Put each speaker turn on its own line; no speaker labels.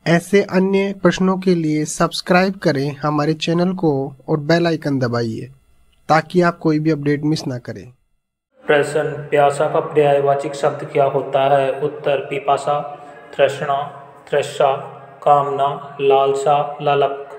ऐसे अन्य प्रश्नों के लिए सब्सक्राइब करें हमारे चैनल को और बेल आइकन दबाइए ताकि आप कोई भी अपडेट मिस ना करें।
प्रश्न, प्यासा का पर्यायवाची शब्द क्या होता है? उत्तर, पिपासा, तृष्णा, तृषा, कामना, लालसा, ललक।